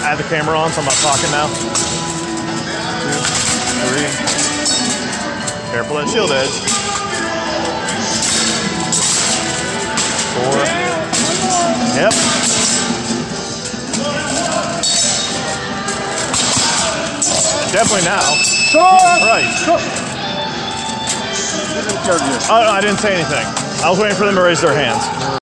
I have the camera on, so I'm not talking now. 2, 3. Careful that shield edge. 4. Yep. Definitely now. Right. I didn't say anything. I was waiting for them to raise their hands.